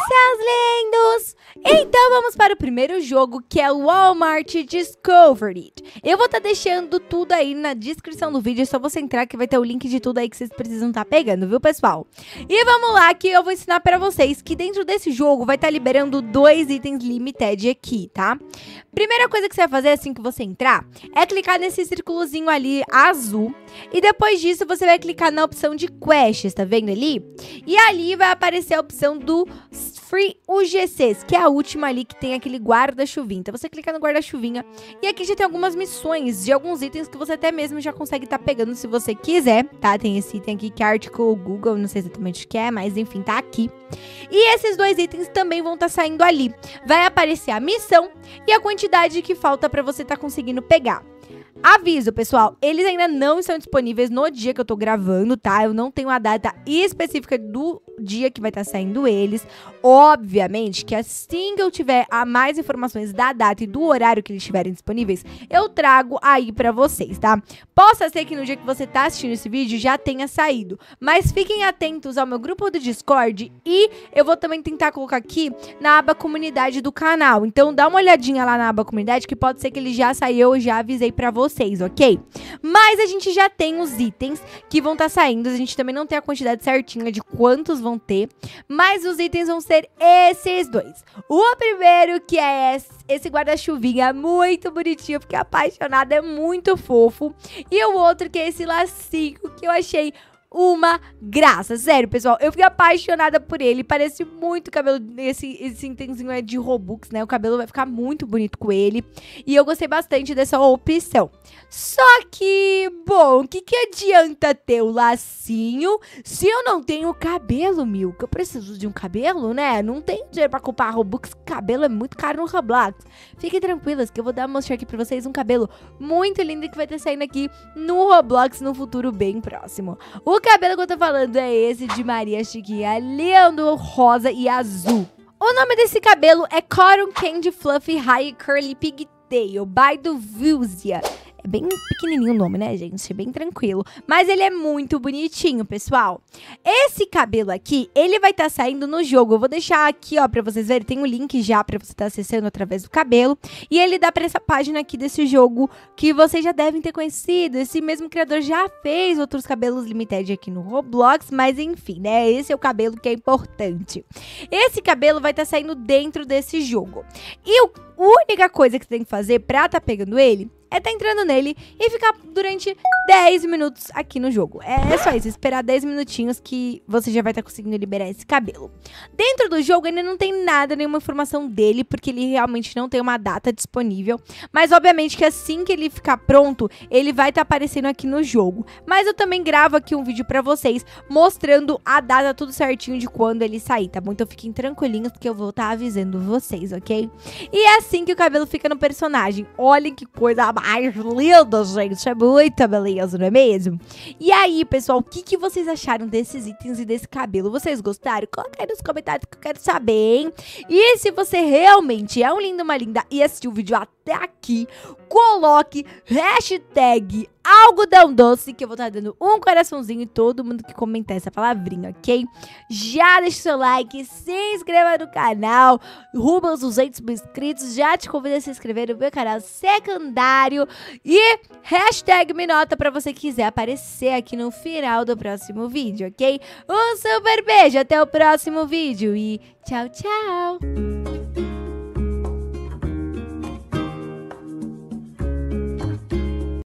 seus lindos! Então vamos para o primeiro jogo, que é o Walmart Discovery. Eu vou estar deixando tudo aí na descrição do vídeo, é só você entrar que vai ter o link de tudo aí que vocês precisam estar pegando, viu, pessoal? E vamos lá que eu vou ensinar para vocês que dentro desse jogo vai estar liberando 2 itens limited aqui, tá? Primeira coisa que você vai fazer assim que você entrar é clicar nesse círculozinho ali azul e depois disso você vai clicar na opção de quests, tá vendo ali? E ali vai aparecer a opção do Free UGCs, que é a última ali que tem aquele guarda-chuvinha. Então você clica no guarda-chuvinha e aqui já tem algumas missões de alguns itens que você até mesmo já consegue estar pegando se você quiser, tá? Tem esse item aqui que é Article Google, não sei exatamente o que é, mas enfim, tá aqui. E esses 2 itens também vão estar saindo ali. Vai aparecer a missão e a quantidade que falta pra você estar conseguindo pegar. Aviso, pessoal, eles ainda não estão disponíveis no dia que eu tô gravando, tá? Eu não tenho a data específica do dia que vai estar saindo eles. Obviamente que assim que eu tiver mais informações da data e do horário que eles estiverem disponíveis, eu trago aí pra vocês, tá? Possa ser que no dia que você tá assistindo esse vídeo já tenha saído, mas fiquem atentos ao meu grupo do Discord e eu vou também tentar colocar aqui na aba comunidade do canal. Então dá uma olhadinha lá na aba comunidade que pode ser que ele já saiu, eu já avisei pra vocês, ok? Mas a gente já tem os itens que vão estar saindo, a gente também não tem a quantidade certinha de quantos vão ter, mas os itens vão ser esses 2. O primeiro que é esse guarda-chuvinha muito bonitinho, porque apaixonada, é muito fofo. E o outro que é esse lacinho que eu achei uma graça, sério, pessoal, eu fiquei apaixonada por ele, parece muito cabelo, esse itemzinho é de Robux, né, o cabelo vai ficar muito bonito com ele, e eu gostei bastante dessa opção. Só que, bom, o que adianta ter o lacinho se eu não tenho cabelo, Milka? Eu preciso de um cabelo, né, não tenho dinheiro pra comprar Robux, cabelo é muito caro no Roblox. Fiquem tranquilas que eu vou mostrar aqui pra vocês um cabelo muito lindo que vai estar saindo aqui no Roblox no futuro bem próximo. O cabelo que eu tô falando é esse de Maria Chiquinha, lindo, rosa e azul. O nome desse cabelo é Cotton Candy Fluffy High Curly Pigtail, by do Vilsia. É bem pequenininho o nome, né, gente? Bem tranquilo. Mas ele é muito bonitinho, pessoal. Esse cabelo aqui, ele vai estar saindo no jogo. Eu vou deixar aqui, ó, pra vocês verem. Tem um link já pra você estar acessando através do cabelo. E ele dá pra essa página aqui desse jogo que vocês já devem ter conhecido. Esse mesmo criador já fez outros cabelos limited aqui no Roblox. Mas enfim, né? Esse é o cabelo que é importante. Esse cabelo vai estar saindo dentro desse jogo. E a única coisa que você tem que fazer pra estar pegando ele é tá entrando nele e ficar durante 10 minutos aqui no jogo. É só isso, esperar 10 minutinhos que você já vai estar conseguindo liberar esse cabelo. Dentro do jogo ainda não tem nada, nenhuma informação dele, porque ele realmente não tem uma data disponível. Mas obviamente que assim que ele ficar pronto, ele vai estar aparecendo aqui no jogo. Mas eu também gravo aqui um vídeo pra vocês, mostrando a data tudo certinho de quando ele sair, tá bom? Então fiquem tranquilinhos, porque eu vou estar avisando vocês, ok? E é assim que o cabelo fica no personagem. Olhem que coisa mais linda, gente. É muita beleza, não é mesmo? E aí, pessoal, o que vocês acharam desses itens e desse cabelo? Vocês gostaram? Coloca aí nos comentários que eu quero saber, hein? E se você realmente é um lindo, uma linda e assistiu o vídeo até aqui, coloque hashtag algodão doce, que eu vou estar dando um coraçãozinho em todo mundo que comentar essa palavrinha, ok? Já deixa o seu like, se inscreva no canal, rumo aos 200 mil inscritos, já te convido a se inscrever no meu canal secundário e hashtag me nota pra você quiser aparecer aqui no final do próximo vídeo, ok? Um super beijo, até o próximo vídeo e tchau, tchau!